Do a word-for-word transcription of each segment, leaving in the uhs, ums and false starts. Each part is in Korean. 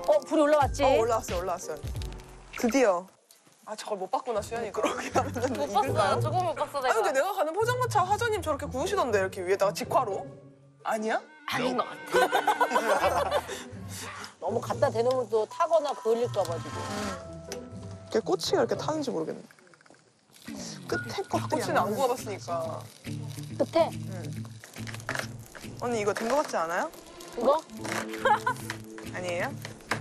어, 불이 올라왔지? 어, 올라왔어요, 올라왔어요. 드디어. 아, 저걸 못 봤구나, 수연이가. 못 봤어요. 조금 못 봤어, 내가. 아니, 근데 내가 가는 포장마차 화전님 저렇게 구우시던데, 이렇게 위에다가 직화로. 아니야? 아닌 것 같아. 너무 갖다 대놓으면 또 타거나 그을릴까 봐 지금. 이게 꼬치가 이렇게 타는지 모르겠네. 끝에 거 꼬치는 안 구워봤으니까. 끝에? 언니, 이거 된 거 같지 않아요? 이거? 아니에요?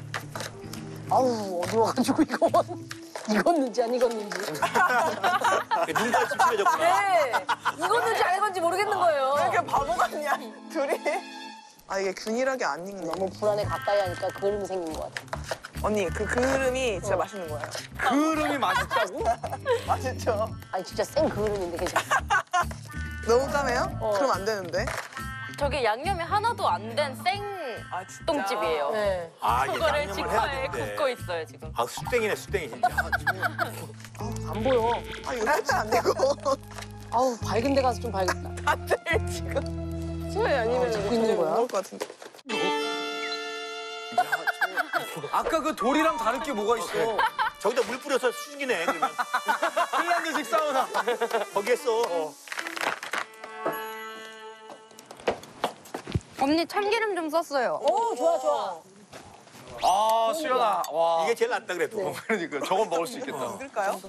아우, 어두워가지고 이거. 익었는지 안 익었는지. 눈까지 침침해졌구나. 네. 익었는지 안 익었는지 모르겠는 거예요. 왜 이렇게 바보 같냐, 둘이? 아, 이게 균일하게 안 익네. 너무 불안에 가까이 하니까 그을음이 생긴 것 같아. 언니, 그 그을음이 진짜 맛있는 거예요. 그름이 맛있다고? 맛있죠? 아니 진짜 센 그을음인데 괜찮아. 너무 까매요? 어. 그럼 안 되는데. 저게 양념이 하나도 안 된 생 아, 진짜? 똥집이에요. 네. 아, 이게 그거를 양념을 해야 직화에 되는데. 굽고 있어요, 지금. 아, 숯땡이네, 숯땡이 진짜. 안 보여. 아, 이거 끝이 안 되고. 아우 밝은 데 가서 좀 봐야겠다. 다들 지금. 수연이 아니면 잡고 있는 거야? 나올 것 같은데. 아까 그 돌이랑 다를 게 뭐가 있어? 저기다 물 뿌려서 숙이네, 그러면. 핀란드식 사우나. 거기 했어. 어. 언니 참기름 좀 썼어요. 오 좋아 좋아. 아, 수연아. 와. 이게 제일 낫다 그래도. 그러니까 저건 먹을 수 있겠다. 읽을까요?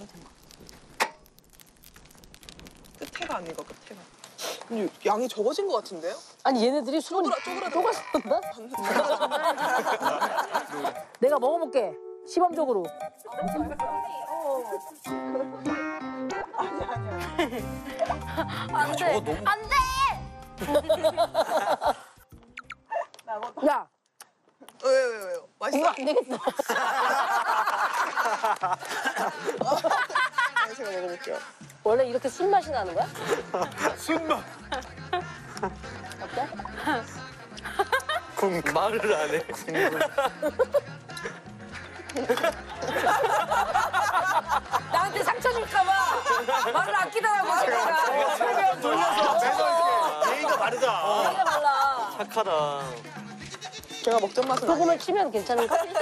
끝에가 안 익어, 끝에가. 근데 양이 적어진 것 같은데요? 아니 얘네들이 수분이 쪼그라들었나? 내가 먹어볼게. 시범적으로. 안 돼. 저거 너무- 안 돼! 야 왜요, 왜요, 왜요? 맛있어? 이거 안 되겠어. 네, 제가 먹어볼게요. 원래 이렇게 순맛이 나는 거야? 순맛. 어때? 말을 안 해. 나한테 상처 줄까봐 말을 아끼더라고. 제가. 최대한 돌려서 매너 예의가 바르다. 얘가 달라. 착하다. 제가 먹던 맛은 아니에요. 소금을 치면 괜찮을까?